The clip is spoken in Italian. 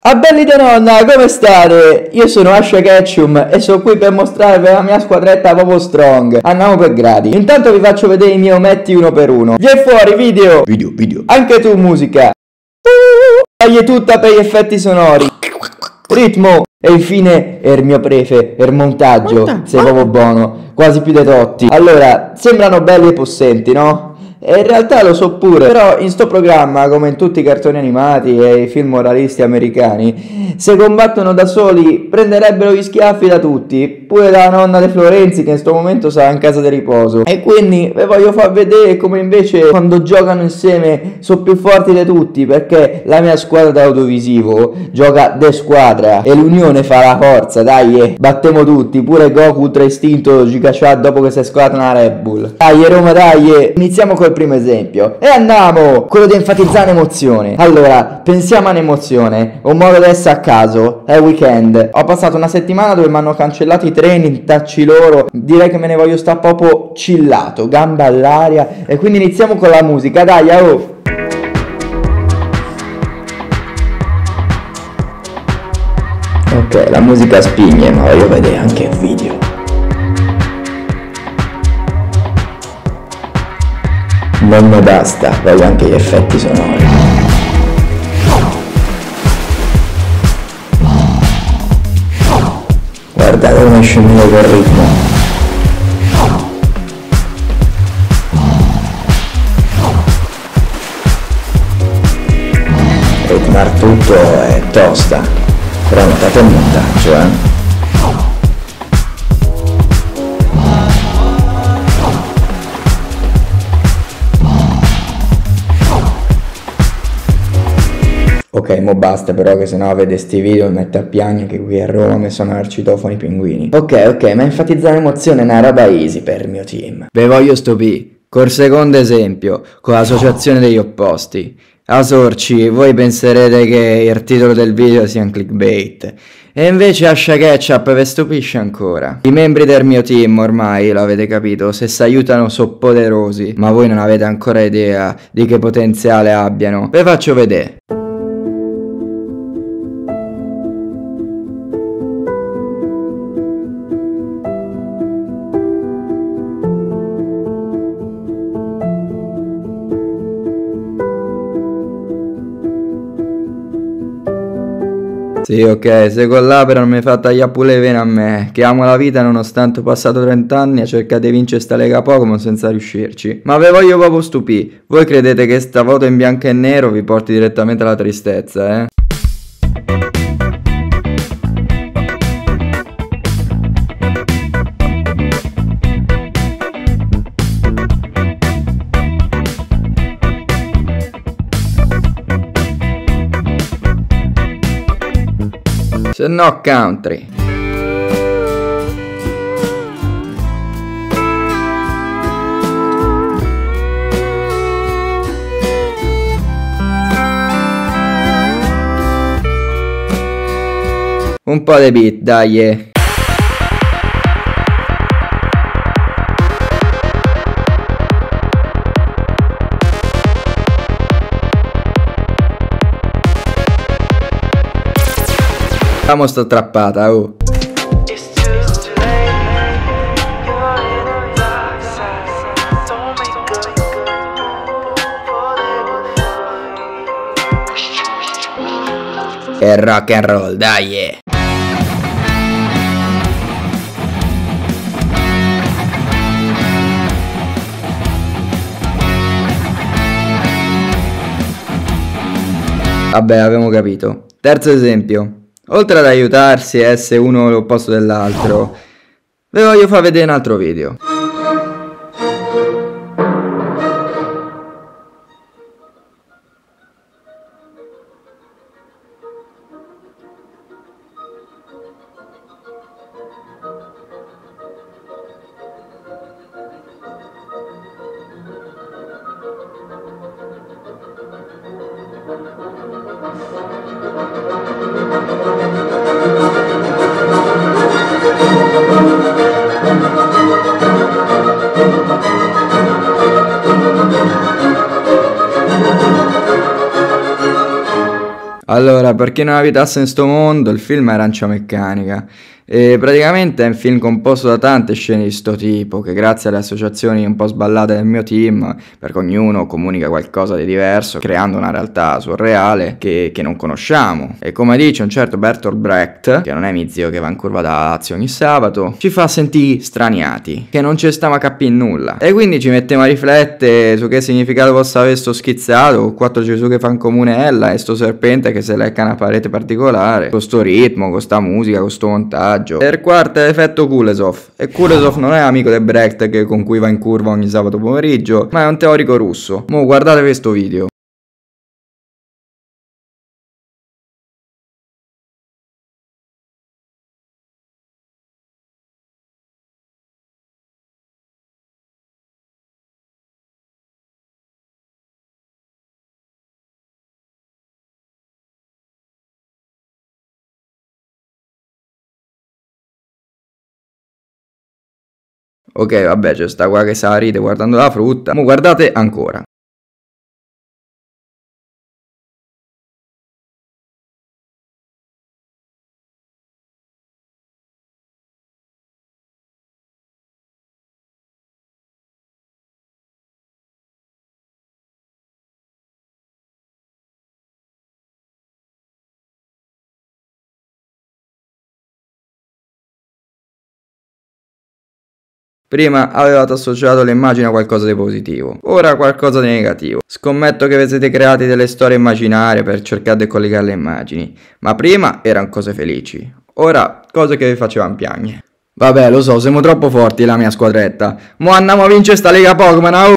Ah belli di nonna, come state? Io sono Asha Ketchum e sono qui per mostrarvi la mia squadretta proprio strong. Andiamo per gradi. Intanto vi faccio vedere i miei ometti uno per uno. Vieni fuori video. Video. Anche tu musica. Tagli tutta per gli effetti sonori. Ritmo. E infine il mio prefe, il montaggio. Sei proprio buono. Quasi più dei Totti. Allora, sembrano belli e possenti, no? E in realtà lo so pure, però in sto programma, come in tutti i cartoni animati e i film moralisti americani, se combattono da soli prenderebbero gli schiaffi da tutti, pure da nonna De Florenzi che in sto momento sarà in casa di riposo. E quindi vi voglio far vedere come invece quando giocano insieme sono più forti di tutti, perché la mia squadra d'audiovisivo gioca de squadra e l'unione fa la forza, dai, battiamo tutti, pure Goku Ultra Istinto ci cacciò dopo che si è scolata una Red Bull. Dai Roma, dai, iniziamo col primo esempio e andiamo, quello di enfatizzare emozione. Allora, pensiamo a un'emozione, un modo di essere a caso, è weekend. Ho passato una settimana dove mi hanno cancellato i treni, tacci loro, direi che me ne voglio stare proprio chillato, gamba all'aria, e quindi iniziamo con la musica, dai, oh! Ok, la musica spigne, ma voglio vedere anche il video. Non mi basta, voglio anche gli effetti sonori. Guardate come scendere col ritmo. Ritmare tutto è tosta, però notate il montaggio, Ok, mo basta però che sennò vede sti video mi mette a piangere che qui a Roma mi sono al citofono i pinguini. Ok, ma enfatizzare emozione è una roba easy per il mio team. Ve voglio stupì, col secondo esempio, con l'associazione degli opposti. A sorci, voi penserete che il titolo del video sia un clickbait. E invece Asha Ketchup vi stupisce ancora. I membri del mio team ormai, l'avete capito, se si aiutano sono poderosi, ma voi non avete ancora idea di che potenziale abbiano. Ve faccio vedere. Sì, ok, se con l'opera non mi fa tagliare pure le vene a me, che amo la vita nonostante ho passato 30 anni a cercare di vincere sta Lega Pokémon senza riuscirci. Ma ve voglio proprio stupì, voi credete che sta foto in bianco e nero vi porti direttamente alla tristezza, eh? Se no country. Un po' di beat, dai. Vamo sto trappata, oh. E rock and roll, dai. Vabbè, abbiamo capito. Terzo esempio. Oltre ad aiutarsi e essere uno l'opposto dell'altro, vi voglio far vedere un altro video. Allora, per chi non abitasse in sto mondo, il film è Arancia Meccanica. E praticamente è un film composto da tante scene di sto tipo, che grazie alle associazioni un po' sballate del mio team, perché ognuno comunica qualcosa di diverso, creando una realtà surreale che non conosciamo. E come dice un certo Bertolt Brecht, che non è mio zio che va in curva da Lazio ogni sabato, ci fa sentire straniati, che non ci stiamo a capire nulla. E quindi ci mettiamo a riflettere su che significato possa avere sto schizzato, con 4 Gesù che fan comune ella e sto serpente che se lecca una parete particolare, con sto ritmo, con sta musica, con sto montaggio. E il quarto è l'effetto Kulesov. E Kulesov non è amico del Brecht con cui va in curva ogni sabato pomeriggio, ma è un teorico russo. Mo guardate questo video. Ok, vabbè, c'è sta qua che sa ride guardando la frutta. Mo guardate ancora. Prima avevate associato l'immagine a qualcosa di positivo, ora a qualcosa di negativo. Scommetto che vi siete creati delle storie immaginarie per cercare di collegare le immagini, ma prima erano cose felici, ora cose che vi facevano piangere. Vabbè, lo so, siamo troppo forti la mia squadretta. Mo andiamo a vincere sta Lega Pokémon,